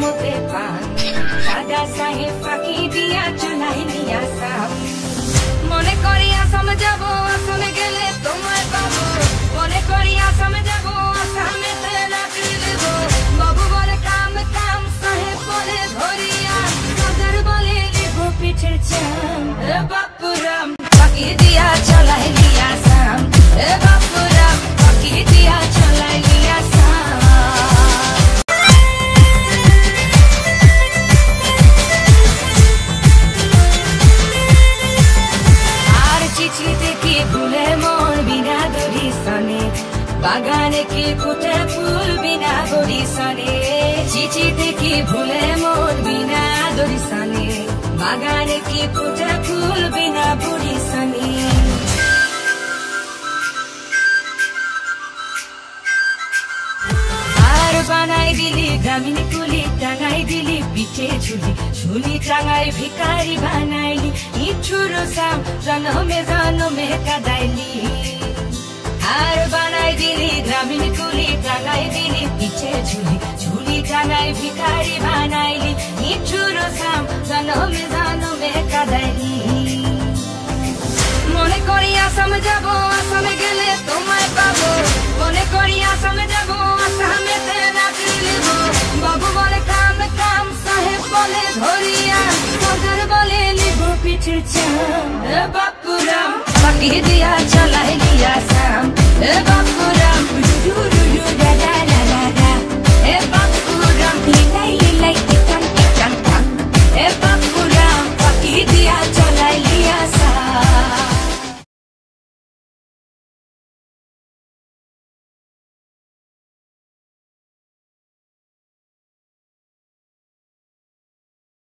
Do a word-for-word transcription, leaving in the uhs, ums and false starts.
মতে পান দাদা সাহেব ফাঁকি দিয়া চলাই নিয়া সাম মনে করি আসাম যাব আসামে গেলে তোমায় পাবো মনে করি আসামে যাব আসামেতে রাখি দেব বাবু বলে কাম কাম সাহেব বলে ধরিয়া সদর বলে লিব পিঠের চাম এ বাপুরাম ফাঁকি দিয়া চলাই নিয়া সাম এ বাপুরাম ফাঁকি দিয়া চলাই নিয়া সাম আর চিঠি দেখি ভুলে মন বিনা দড়ি সনে বাগানে কি ফুটে ফুল বিনা দড়ি সনে চিঠি দেখি ভুলে মন বিনা দড়ি সনে বাগানে কি ফুটে ফুল বিনা বুড়ি সনে বানাই দিলি গ্রামীণ কুলি টাঙাই দিলি পিঠে ঝুলি ঝুলি টাঙাই ভিকারি বানাইলি ইচ্ছুর সাম জনমে জনমে কাদাইলি আর বানাই দিলি গ্রামীণ কুলি টাঙাই দিলি পিঠে ঝুলি ঝুলি টাঙাই ভিকারি বানাইলি ইচ্ছুর সাম জনমে জনমে কাদাইলি মনে করি আসাম যাব আসামে গেলে তোমায় পাবো মনে করি আসামে যাব আসামেতে রাখি দেব বাবু বলে কাম কাম সাহেব বলে ধরিয়া সদর বলে লিব পিঠের চাম এ বাপুরাম ফাঁকি দিয়া চলাই নিয়া সাম এ বাপুরাম